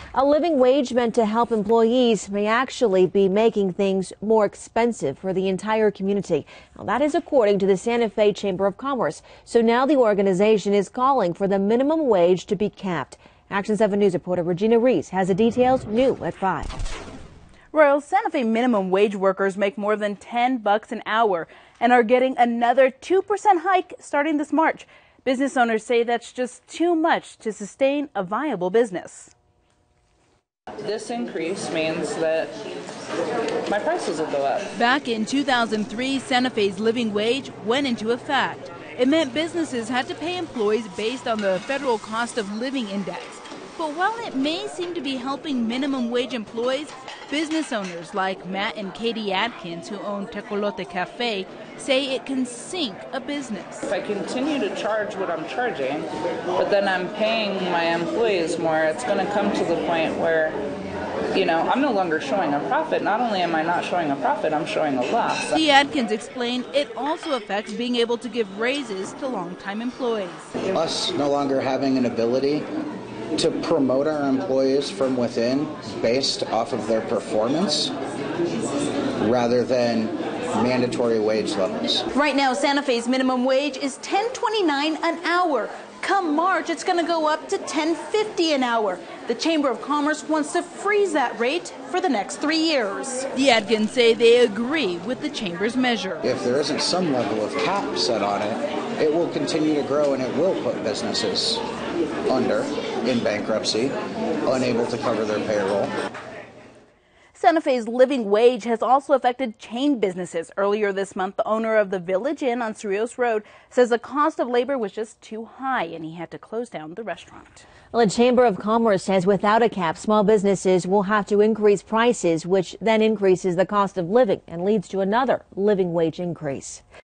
A living wage meant to help employees may actually be making things more expensive for the entire community. Now, that is according to the Santa Fe Chamber of Commerce. So now the organization is calling for the minimum wage to be capped. Action 7 News reporter Regina Reese has the details new at 5. Royal Santa Fe minimum wage workers make more than $10 an hour and are getting another 2% hike starting this March. Business owners say that's just too much to sustain a viable business. This increase means that my prices will go up. Back in 2003, Santa Fe's living wage went into effect. It meant businesses had to pay employees based on the federal cost of living index. But while it may seem to be helping minimum wage employees, business owners like Matt and Katie Adkins, who own Tecolote Cafe, say it can sink a business. If I continue to charge what I'm charging, but then I'm paying my employees more, it's going to come to the point where, I'm no longer showing a profit. Not only am I not showing a profit, I'm showing a loss. The Adkins explained it also affects being able to give raises to longtime employees. Us no longer having an ability to promote our employees from within based off of their performance rather than mandatory wage levels. Right now, Santa Fe's minimum wage is $10.29 an hour. Come March, it's going to go up to $10.50 an hour. The Chamber of Commerce wants to freeze that rate for the next 3 years. The Adkins say they agree with the Chamber's measure. If there isn't some level of cap set on it, it will continue to grow and it will put businesses in bankruptcy, unable to cover their payroll. Santa Fe's living wage has also affected chain businesses. Earlier this month, the owner of the Village Inn on Cerrillos Road says the cost of labor was just too high and he had to close down the restaurant. Well, the Chamber of Commerce says without a cap, small businesses will have to increase prices, which then increases the cost of living and leads to another living wage increase.